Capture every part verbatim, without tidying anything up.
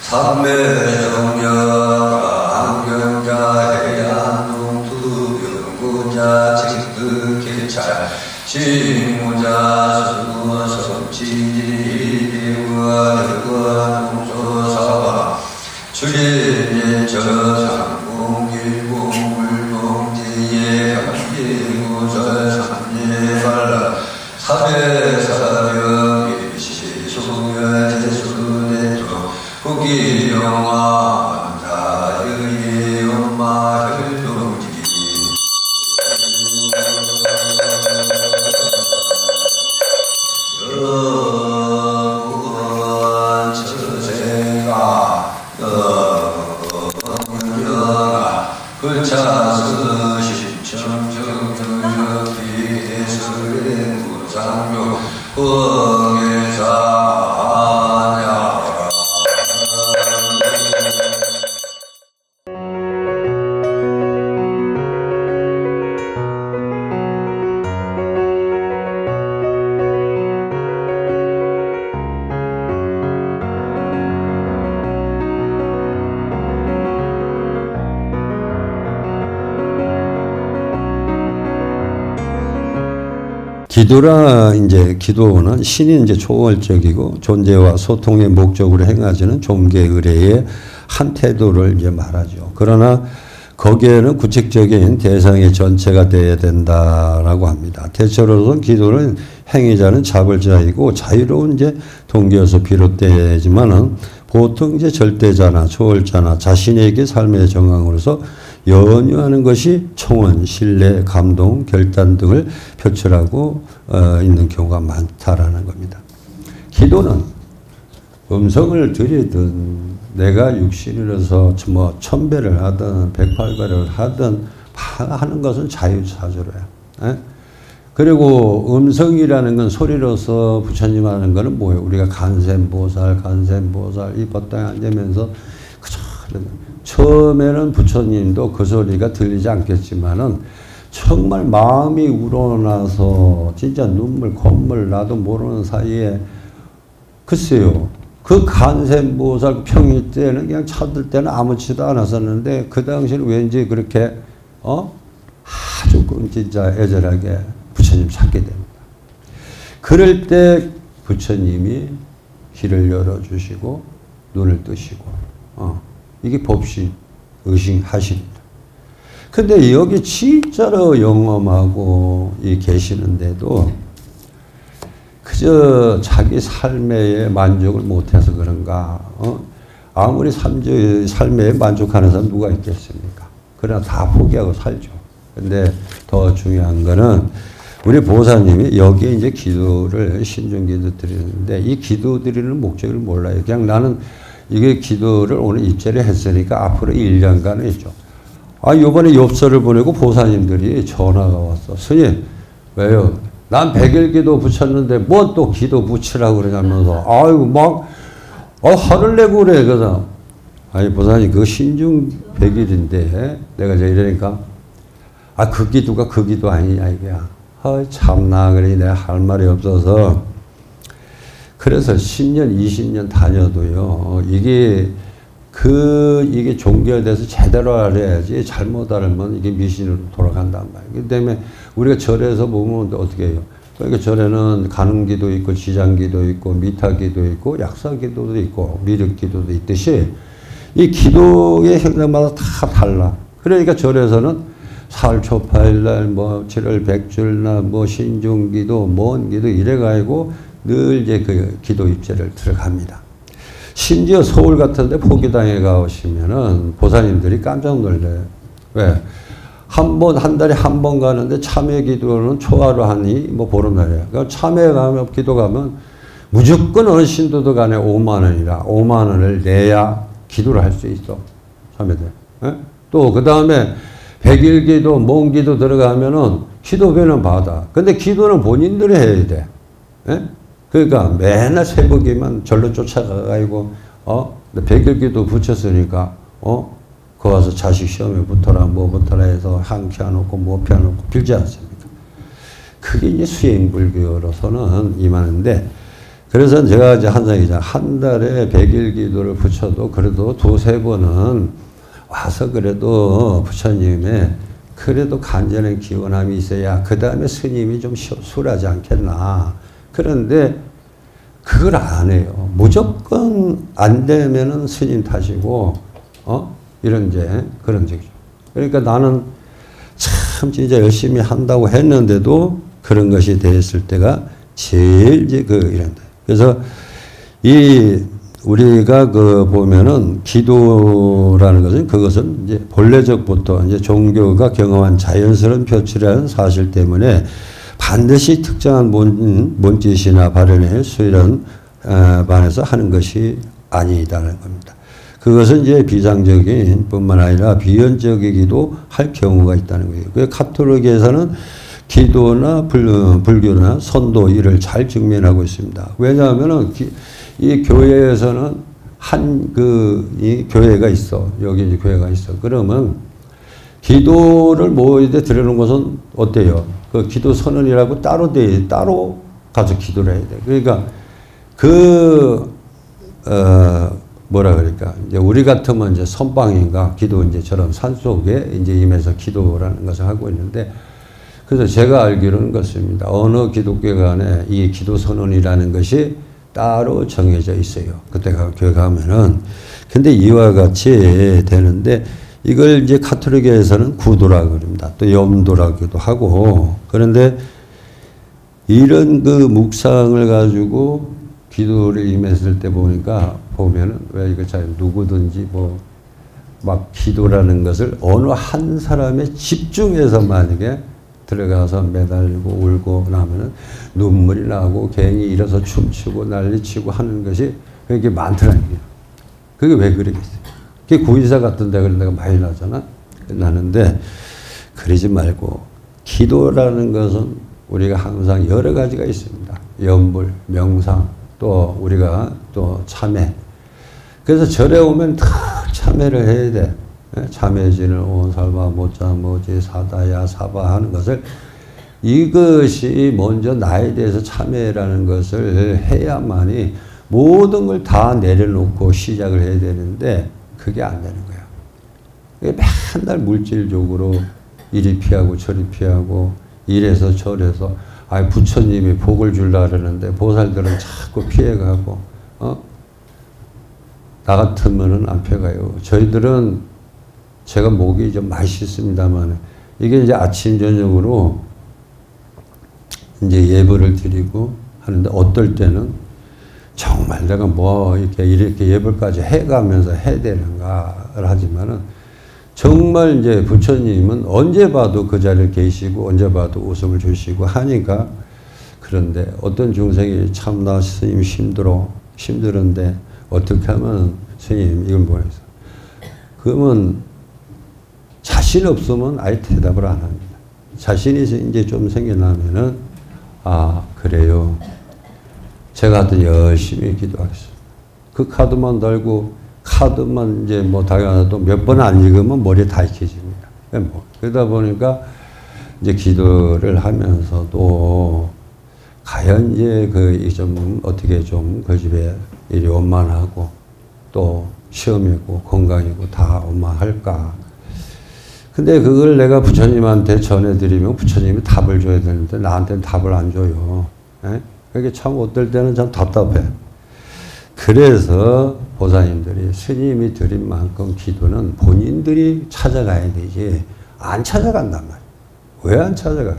삼매정녀가 안경자 해안동투 연구자 직득개찰 직무자 수성치지대와 혈관동조사와 출입예저상공일공물동지예 강기구설삼예발라 사배사병 시소열재수대토 국기영화 자유의 엄마 혈동지 여구원 처세가 여구원영아 불차스 신청정정정비해설의 무상교 흥해사냐 기도라, 이제, 기도는 신이 이제 초월적이고 존재와 소통의 목적으로 행하지는 종교 의례의 한 태도를 이제 말하죠. 그러나 거기에는 구체적인 대상의 전체가 되어야 된다라고 합니다. 대체로는 기도는 행위자는 자벌자이고 자유로운 이제 동기에서 비롯되지만은 보통 이제 절대자나 초월자나 자신에게 삶의 정황으로서 연유하는 것이 청원, 신뢰, 감동, 결단 등을 표출하고 어, 있는 경우가 많다라는 겁니다. 기도는 음성을 드리든 내가 육신이라서 뭐 천배를 하든 백팔배를 하든 하는 것은 자유자재로야. 에? 그리고 음성이라는 건 소리로서 부처님 하는 거는 뭐예요? 우리가 간센보살, 간센보살 이 법당에 앉으면서 그저 처음에는 부처님도 그 소리가 들리지 않겠지만은 정말 마음이 우러나서 진짜 눈물, 콧물 나도 모르는 사이에 글쎄요. 그 간센보살 평일 때는 그냥 찾을 때는 아무렇지도 않았었는데 그 당시에는 왠지 그렇게 어? 아주 진짜 애절하게 부처님 찾게 됩니다. 그럴 때 부처님이 길을 열어주시고 눈을 뜨시고 어. 이게 법신, 의식하십니다. 근데 여기 진짜로 영험하고 이 계시는데도 그저 자기 삶에 만족을 못해서 그런가. 어? 아무리 삶의, 삶에 만족하는 사람 누가 있겠습니까? 그러나 다 포기하고 살죠. 근데 더 중요한 거는 우리 보사님이 여기에 이제 기도를, 신중기도 드리는데 이 기도 드리는 목적을 몰라요. 그냥 나는 이게 기도를 오늘 입제를 했으니까 앞으로 일 년간은 있죠. 아, 요번에 엽서를 보내고 보사님들이 전화가 왔어. 스님, 왜요? 난 백일 기도 붙였는데 뭐 또 기도 붙이라고 그러냐면서, 아이고, 막, 아, 화를 내고 그래. 그래서, 아니, 보사님, 그거 신중 백일인데, 내가 이제 이러니까, 아, 그 기도가 그 기도 아니냐, 이게야. 아, 참나, 그래. 내가 할 말이 없어서. 그래서 십 년, 이십 년 다녀도요, 이게, 그, 이게 종결돼서 제대로 알아야지, 잘못 알면 이게 미신으로 돌아간단 말이에요. 그 다음에 우리가 절에서 보면 어떻게 해요? 그러니까 절에는 가능기도 있고, 지장기도 있고, 미타기도 있고, 약사기도도 있고, 미륵기도도 있듯이, 이 기도의 행사마다 다 달라. 그러니까 절에서는 사월 초파일날, 뭐, 칠월 백줄날, 뭐, 신중기도, 먼기도 이래가지고, 늘 이제 그 기도 입제를 들어갑니다. 심지어 서울 같은 데 포기당에 가오시면은 보사님들이 깜짝 놀래요. 왜? 한 번, 한 달에 한 번 가는데 참회 기도는 초하루 하니 뭐 보름날이야. 그러니까 참회 가면, 기도 가면 무조건 어느 신도도 간에 오만 원이라 오만 원을 내야 기도를 할 수 있어. 참회들. 또 그 다음에 백일 기도, 먼 기도 들어가면은 기도회는 받아. 근데 기도는 본인들이 해야 돼. 에? 그러니까 맨날 새벽이면 절로 쫓아가가지고, 어? 백일기도 붙였으니까, 어? 거 와서 자식 시험에 붙어라, 뭐 붙어라 해서 한 펴놓고, 뭐 펴놓고 빌지 않습니까? 그게 이제 수행불교로서는 임하는데, 그래서 제가 이제 항상 이제 한 달에 백일 기도를 붙여도 그래도 두세 번은 와서 그래도 부처님의 그래도 간절한 기원함이 있어야 그 다음에 스님이 좀 수월하지 않겠나. 그런데 그걸 안 해요. 무조건 안 되면은 스님 탓이고, 어? 이런 이제 그런 적이죠. 그러니까 나는 참 진짜 열심히 한다고 했는데도 그런 것이 됐을 때가 제일 이제 그 이런다. 그래서 이 우리가 그 보면은 기도라는 것은 그것은 이제 본래적부터 이제 종교가 경험한 자연스러운 표출이라는 사실 때문에 반드시 특정한 몸, 몸짓이나 발언의 수련 어, 반해서 하는 것이 아니다는 겁니다. 그것은 이제 비상적인 뿐만 아니라 비연적이기도 할 경우가 있다는 거예요. 그 카톨릭에서는 기도나 불, 불교나 선도 이를 잘 직면하고 있습니다. 왜냐하면은 기, 이 교회에서는 한 그 이 교회가 있어. 여기 이제 교회가 있어. 그러면 기도를 모이게 드리는 것은 어때요? 그 기도 선언이라고 따로 돼 따로 가서 기도를 해야 돼. 그러니까 그 어, 뭐라 그럴까? 이제 우리 같으면 이제 선방인가 기도 이제처럼 산속에 이제 임해서 기도라는 것을 하고 있는데, 그래서 제가 알기로는 그렇습니다. 어느 기독교관에 이 기도 선언이라는 것이 따로 정해져 있어요. 그때 가, 교회 가면은. 근데 이와 같이 되는데, 이걸 이제 카톨릭에서는 구도라고 그럽니다. 또 염도라고도 하고. 그런데 이런 그 묵상을 가지고 기도를 임했을 때 보니까, 보면은, 왜 이거 잘 누구든지 뭐, 막 기도라는 것을 어느 한 사람에 집중해서 만약에 들어가서 매달리고 울고 나면은 눈물이 나고 괜히 일어서 춤추고 난리치고 하는 것이 그게 많더라는 거예요. 그게 왜 그러겠어요? 그게 구의사 같은 데 그런 데가 많이 나잖아. 나는데 그러지 말고 기도라는 것은 우리가 항상 여러 가지가 있습니다. 염불, 명상, 또 우리가 또 참회. 그래서 절에 오면 다 참회를 해야 돼. 참회진을 온살바 모자 모지 사다야 사바 하는 것을, 이것이 먼저 나에 대해서 참회라는 것을 해야만이 모든 걸 다 내려놓고 시작을 해야 되는데 그게 안 되는 거야. 맨날 물질적으로 이리 피하고 저리 피하고 이래서 저래서, 아 부처님이 복을 주려고 그러는데 보살들은 자꾸 피해가고, 어? 나 같으면은 안 피해가요. 저희들은 제가 목이 좀 맛있습니다만, 이게 이제 아침, 저녁으로 이제 예불을 드리고 하는데, 어떨 때는 정말 내가 뭐 이렇게 이렇게 예불까지 해가면서 해야 되는가를 하지만은, 정말 이제 부처님은 언제 봐도 그 자리에 계시고, 언제 봐도 웃음을 주시고 하니까. 그런데 어떤 중생이 참나 스님 힘들어, 힘들은데 어떻게 하면 스님 이건 뭐였어? 그러면 자신 없으면 아예 대답을 안 합니다. 자신이 이제 좀 생겨나면은, 아, 그래요. 제가 하여튼 열심히 기도하겠습니다. 그 카드만 달고, 카드만 이제 뭐 당연하도 몇 번 안 읽으면 머리에 다 익혀집니다. 뭐. 그러다 보니까 이제 기도를 하면서도, 과연 이제 그 좀 어떻게 좀 그 집에 일이 원만하고, 또 시험이고 건강이고 다 원만할까. 근데 그걸 내가 부처님한테 전해드리면 부처님이 답을 줘야 되는데 나한테는 답을 안 줘요. 에? 그게 참 어떨 때는 참 답답해. 그래서 보살님들이 스님이 드린 만큼 기도는 본인들이 찾아가야 되지 안 찾아간단 말이에요. 왜 안 찾아가요?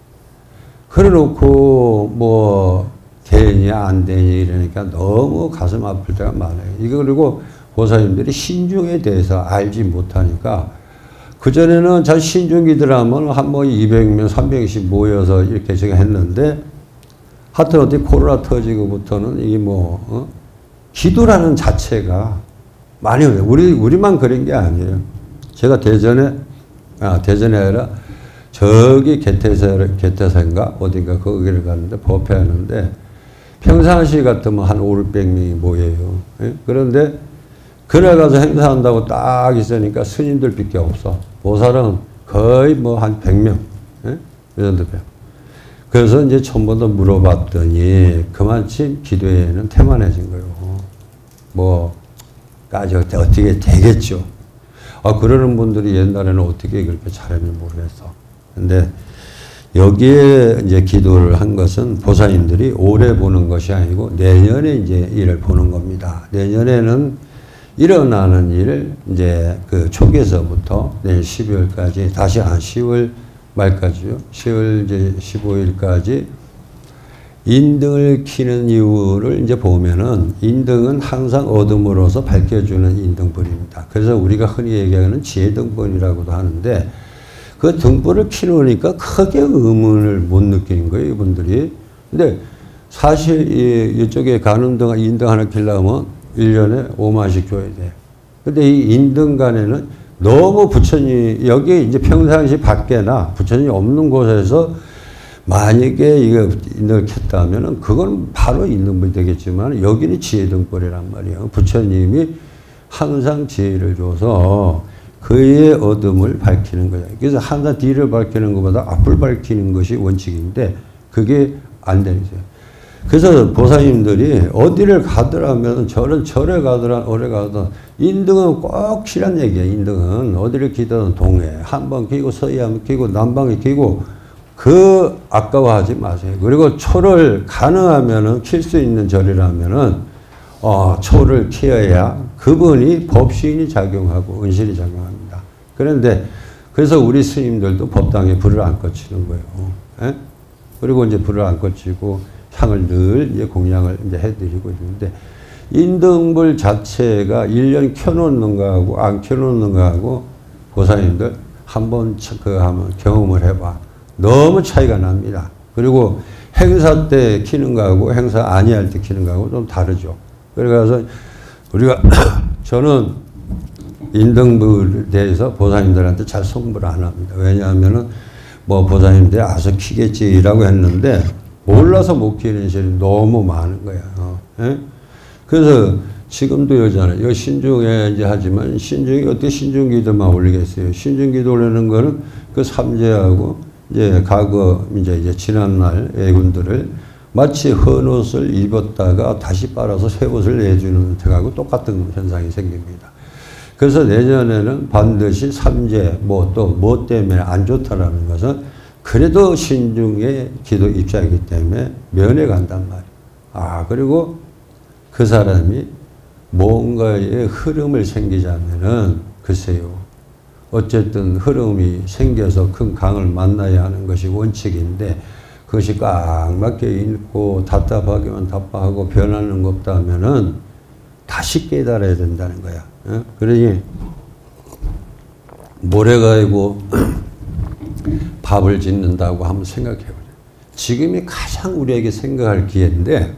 그래놓고 뭐 되니 안 되니 이러니까 너무 가슴 아플 때가 많아요. 이거 그리고 보살님들이 신중에 대해서 알지 못하니까, 그전에는 잘 신중기들하면 한 뭐 이백 명, 삼백 명씩 모여서 이렇게 제가 했는데, 하여튼 어떻게 코로나 터지고부터는 이게 뭐, 어? 기도라는 자체가 많이, 우리, 우리만 그런 게 아니에요. 제가 대전에, 아, 대전에 아니라 저기 개태사, 개태사인가? 어딘가 거기를 갔는데, 법회하는데, 평상시 같으면 한 오백 명이 모여요. 예? 그런데 그날 가서 행사한다고 딱 있으니까 스님들 밖에 없어. 보살은 거의 뭐 한 백 명. 예? 이 정도 돼. 그래서 이제 처음부터 물어봤더니 그만큼 기도에는 태만해진 거예요. 뭐, 까지 어떻게 되겠죠. 아, 그러는 분들이 옛날에는 어떻게 그렇게 잘했는지 모르겠어. 근데 여기에 이제 기도를 한 것은 보살님들이 올해 보는 것이 아니고 내년에 이제 일을 보는 겁니다. 내년에는 일어나는 일을 이제 그 초기에서부터 내일 십이월까지 다시 한 시월 말까지요. 시월 이제 십오일까지 인등을 키는 이유를 이제 보면은 인등은 항상 어둠으로서 밝혀주는 인등불입니다. 그래서 우리가 흔히 얘기하는 지혜등불이라고도 하는데 그 등불을 켜놓으니까 크게 의문을 못 느끼는 거예요, 이분들이. 근데 사실 이, 이쪽에 가늠등, 인등 하나 켜려면 일 년에 오만씩 줘야 돼. 근데 이 인등간에는 너무 부처님, 여기 이제 평상시 밖에나 부처님이 없는 곳에서 만약에 이거 인등을 켰다면은 그건 바로 인등불이 되겠지만 여기는 지혜등불이란 말이에요. 부처님이 항상 지혜를 줘서 그의 어둠을 밝히는 거예요. 그래서 항상 뒤를 밝히는 것보다 앞을 밝히는 것이 원칙인데 그게 안 되죠. 그래서 보살님들이 어디를 가더라면 저런 절에 가더라 어래 가더라 인등은 꼭 키란 얘기예요. 인등은 어디를 키든 동해 한번 키고 서해 한번 키고 남방에 키고 그 아까워하지 마세요. 그리고 초를 가능하면은 킬 수 있는 절이라면은 어, 초를 키워야 그분이 법신이 작용하고 은실이 작용합니다. 그런데 그래서 우리 스님들도 법당에 불을 안 꺼치는 거예요. 에? 그리고 이제 불을 안 꺼치고 향을 늘 이제 공양을 이제 해드리고 있는데 인등불 자체가 일 년 켜놓는 거하고 안 켜놓는 거하고 보살님들 한번 그 한번 경험을 해봐. 너무 차이가 납니다. 그리고 행사 때 키는 거하고 행사 아니할 때 키는 거하고 좀 다르죠. 그래서 우리가 저는 인등불에 대해서 보살님들한테 잘 송부를 안 합니다. 왜냐하면은 뭐 보살님들이 아서 키겠지라고 했는데 몰라서 못 키는 실이 너무 많은 거야. 어. 예? 그래서 지금도 여잖아요. 여기 신중에 이제 하지만 신중이 어떻게 신중기도만 올리겠어요. 신중기도 올리는 거는 그 삼재하고 이제 과거 이제 이제 지난날 애군들을 마치 헌 옷을 입었다가 다시 빨아서 새 옷을 내주는 것하고 똑같은 현상이 생깁니다. 그래서 내년에는 반드시 삼재 뭐 또 뭐 때문에 안 좋다라는 것은 그래도 신중의 기도 입장이기 때문에 면회 간단 말이에요. 아 그리고 그 사람이 뭔가의 흐름을 생기자면은 글쎄요. 어쨌든 흐름이 생겨서 큰 강을 만나야 하는 것이 원칙인데 그것이 꽉 막혀 있고 답답하기만 답답하고 변하는 것 없다면은 다시 깨달아야 된다는 거야. 어? 그러니 모래가지고 밥을 짓는다고 한번 생각해 보자. 지금이 가장 우리에게 생각할 기회인데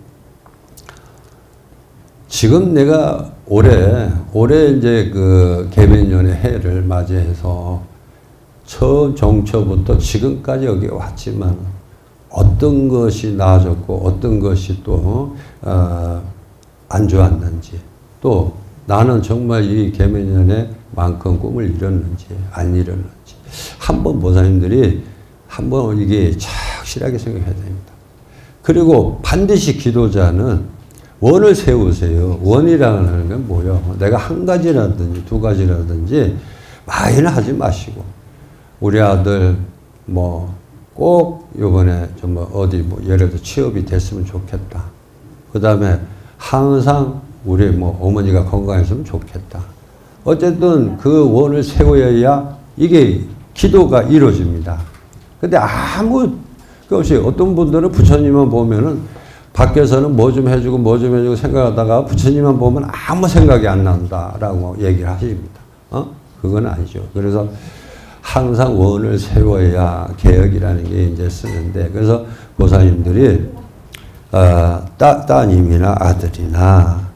지금 내가 올해 올해 이제 그 개변년의 해를 맞이해서 처음 정초부터 지금까지 여기 왔지만 어떤 것이 나아졌고 어떤 것이 또 어, 안 좋았는지 또 나는 정말 이 개변년에 만큼 꿈을 이뤘는지 안 이뤘는지 한번 보살님들이 한번 이게 착실하게 생각해야 됩니다. 그리고 반드시 기도자는 원을 세우세요. 원이라는 건 뭐예요? 내가 한 가지라든지 두 가지라든지 많이는 하지 마시고 우리 아들 뭐 꼭 요번에 좀 뭐 어디 뭐 예를 들어 취업이 됐으면 좋겠다. 그 다음에 항상 우리 뭐 어머니가 건강했으면 좋겠다. 어쨌든 그 원을 세워야 이게 기도가 이루어집니다. 근데 아무 그 없이 어떤 분들은 부처님만 보면은 밖에서는 뭐 좀 해주고 뭐 좀 해주고 생각하다가 부처님만 보면 아무 생각이 안 난다라고 얘기를 하십니다. 어? 그건 아니죠. 그래서 항상 원을 세워야 개혁이라는 게 이제 쓰는데 그래서 보살님들이 어, 따, 따님이나 아들이나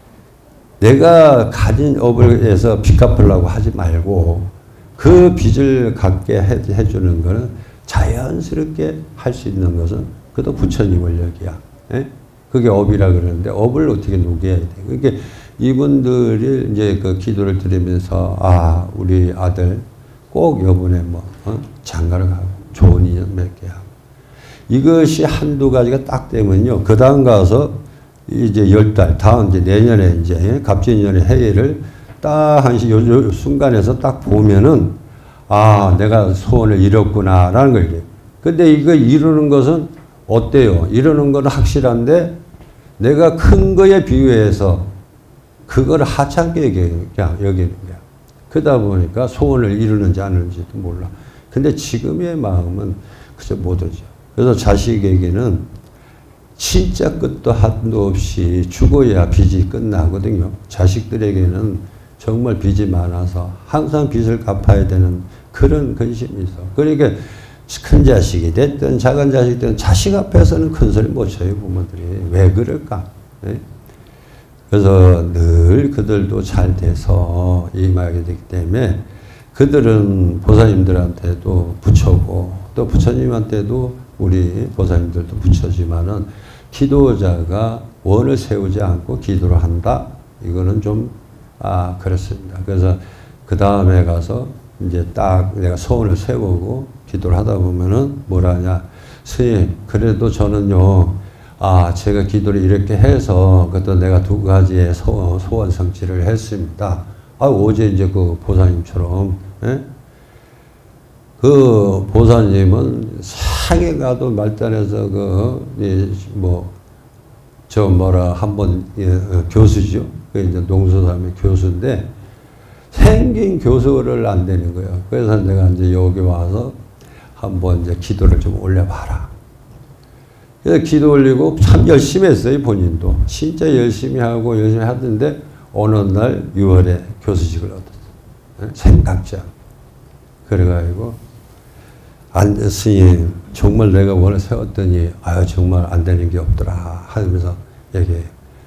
내가 가진 업을 해서 빚 갚으려고 하지 말고 그 빚을 갚게 해, 해주는 거는 자연스럽게 할 수 있는 것은 그도 부처님을 여기야. 예? 그게 업이라 그러는데 업을 어떻게 녹여야 돼. 그러니까 이분들이 이제 그 기도를 드리면서 아 우리 아들 꼭 요번에 뭐 어? 장가를 가고 좋은 인연 맺게 하고 이것이 한두 가지가 딱 되면요. 그 다음 가서 이제 열 달, 다음 이제 내년에 이제 갑진년의 해를 딱 한 순간에서 딱 보면은 아, 내가 소원을 이뤘구나라는 걸 얘기해요. 근데 이거 이루는 것은 어때요? 이루는 건 확실한데 내가 큰 거에 비유해서 그걸 하찮게 여기는 거야. 그러다 보니까 소원을 이루는지 안 이루는지도 몰라. 근데 지금의 마음은 그저 못 오죠. 그래서 자식에게는 진짜 끝도 한도 없이 죽어야 빚이 끝나거든요. 자식들에게는 정말 빚이 많아서 항상 빚을 갚아야 되는 그런 근심이 있어. 그러니까 큰 자식이 됐든 작은 자식이 됐든 자식 앞에서는 큰 소리 못 쳐요, 부모들이. 왜 그럴까? 네? 그래서 늘 그들도 잘 돼서 임하게 되기 때문에 그들은 보살님들한테도 부처고 또 부처님한테도 우리 보살님들도 부처지만은 기도자가 원을 세우지 않고 기도를 한다? 이거는 좀, 아, 그렇습니다. 그래서 그 다음에 가서 이제 딱 내가 소원을 세우고 기도를 하다 보면은 뭐라 하냐. 스님, 그래도 저는요, 아, 제가 기도를 이렇게 해서 그것도 내가 두 가지의 소, 소원 성취를 했습니다. 아, 어제 이제 그 보살님처럼, 예? 그 보살님은 상해 가도 말단에서 그, 예, 뭐, 저 뭐라 한번 예, 교수죠. 그 이제 농수사람의 교수인데 생긴 교수를 안 되는 거예요. 그래서 내가 이제 여기 와서 한번 이제 기도를 좀 올려봐라. 그래서 기도 올리고 참 열심히 했어요, 본인도. 진짜 열심히 하고 열심히 하던데 어느 날 유월에 교수직을 얻었어요. 생각지 않고. 그래가지고 안, 스님, 정말 내가 원을 세웠더니, 아유, 정말 안 되는 게 없더라. 하면서 얘기해요.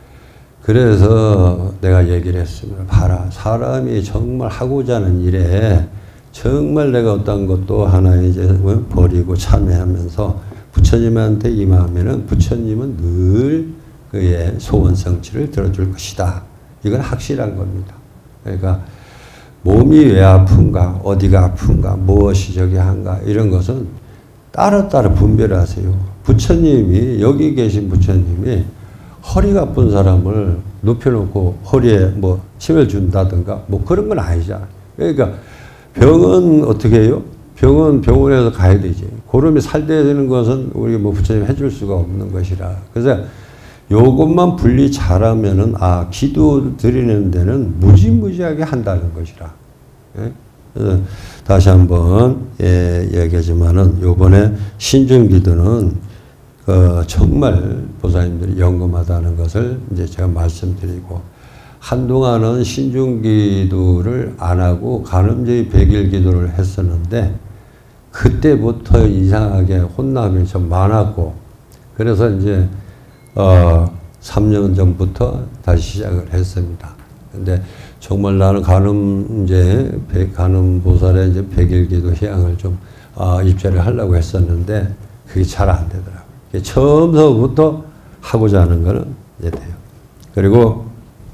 그래서 내가 얘기를 했습니다. 봐라. 사람이 정말 하고자 하는 일에 정말 내가 어떤 것도 하나 이제 버리고 참여하면서 부처님한테 임하면은 부처님은 늘 그의 소원 성취를 들어줄 것이다. 이건 확실한 겁니다. 그러니까 몸이 왜 아픈가, 어디가 아픈가, 무엇이 저기 한가, 이런 것은 따로따로 분별하세요. 부처님이, 여기 계신 부처님이 허리가 아픈 사람을 눕혀놓고 허리에 뭐 침을 준다든가 뭐 그런 건 아니잖아요. 그러니까 병은 어떻게 해요? 병은 병원에서 가야 되지. 그러면 살대야 되는 것은 우리 뭐 부처님 해줄 수가 없는 것이라. 그래서 요것만 분리 잘하면은, 아, 기도 드리는 데는 무지무지하게 한다는 것이라. 예? 그래서 다시 한번, 예, 얘기하지만은, 요번에 신중기도는, 그, 정말 보살님들이 연금하다는 것을 이제 제가 말씀드리고, 한동안은 신중기도를 안 하고 간음제의 백일 기도를 했었는데, 그때부터 이상하게 혼남이 좀 많았고, 그래서 이제, 어, 삼 년 전부터 다시 시작을 했습니다. 근데 정말 나는 간음, 이제, 간음 보살의 이제 백일기도 희양을 좀, 아, 입제를 하려고 했었는데, 그게 잘 안 되더라고요. 처음서부터 하고자 하는 거는 이제 돼요. 그리고,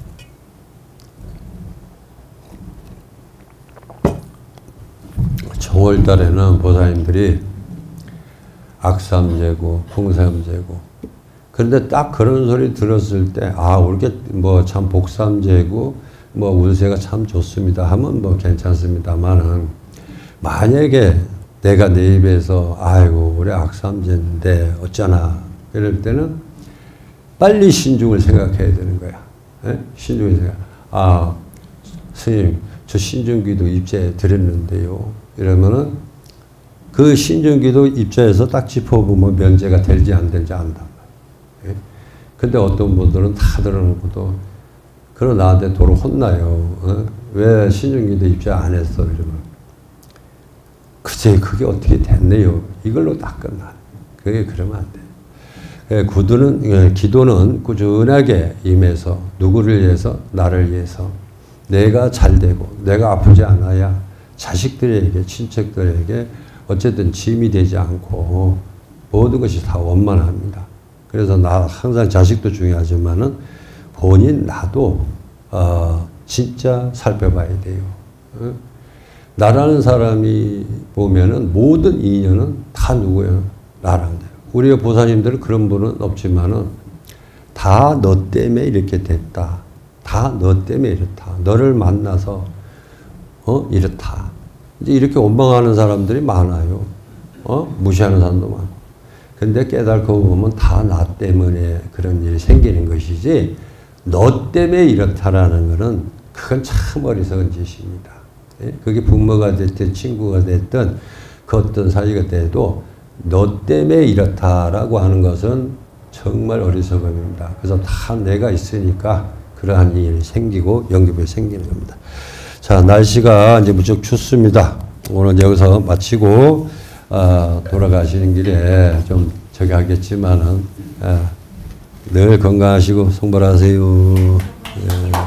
정월 달에는 보살님들이 악삼재고, 풍삼재고, 그런데 딱 그런 소리 들었을 때, 아, 우리게 뭐 참 복삼재고, 뭐 운세가 참 좋습니다 하면 뭐 괜찮습니다만은, 만약에 내가 내 입에서, 아이고, 우리 악삼재인데 어쩌나, 이럴 때는 빨리 신중을 생각해야 되는 거야. 예? 신중을 생각. 아, 스님, 저 신중기도 입제 드렸는데요. 이러면은 그 신중기도 입자에서 딱 짚어보면 면제가 될지 안 될지 안다. 예? 근데 어떤 분들은 다 들어놓고도, 그럼 나한테 도로 혼나요. 어? 왜 신중기도 입자 안 했어? 이러면. 글쎄, 그게 어떻게 됐네요. 이걸로 딱 끝나. 그게 그러면 안 돼. 예, 구두는, 예, 기도는 꾸준하게 임해서, 누구를 위해서? 나를 위해서. 내가 잘 되고, 내가 아프지 않아야 자식들에게, 친척들에게 어쨌든 짐이 되지 않고 모든 것이 다 원만합니다. 그래서 나 항상 자식도 중요하지만은 본인 나도 어 진짜 살펴봐야 돼요. 어? 나라는 사람이 보면은 모든 인연은 다 누구예요? 나랑 돼요. 우리 보사님들은 그런 분은 없지만은 다 너 때문에 이렇게 됐다. 다 너 때문에 이렇다. 너를 만나서 어 이렇다. 이제 이렇게 원망하는 사람들이 많아요. 어 무시하는 사람도 많고. 근데 깨닫고 보면 다 나 때문에 그런 일이 생기는 것이지 너 때문에 이렇다라는 것은 그건 참 어리석은 짓입니다. 예? 그게 부모가 됐든 친구가 됐든 그 어떤 사이가 돼도 너 때문에 이렇다라고 하는 것은 정말 어리석음입니다. 그래서 다 내가 있으니까 그러한 일이 생기고 연기별이 생기는 겁니다. 자, 날씨가 이제 무척 춥습니다. 오늘 여기서 마치고 어, 돌아가시는 길에 좀 저기 하겠지만은 어, 늘 건강하시고 성불하세요. 예.